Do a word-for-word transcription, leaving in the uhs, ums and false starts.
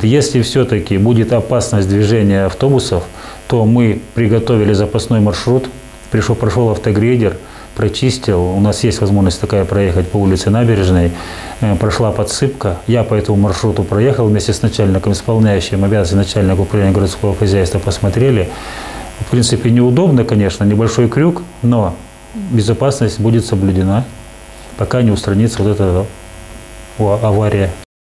Если все-таки будет опасность движения автобусов, то мы приготовили запасной маршрут, пришел, прошел автогрейдер, прочистил. У нас есть возможность такая проехать по улице Набережной. Прошла подсыпка. Я по этому маршруту проехал вместе с начальником, исполняющим обязанности начальника управления городского хозяйства, посмотрели. В принципе, неудобно, конечно, небольшой крюк, но безопасность будет соблюдена, пока не устранится вот эта авария.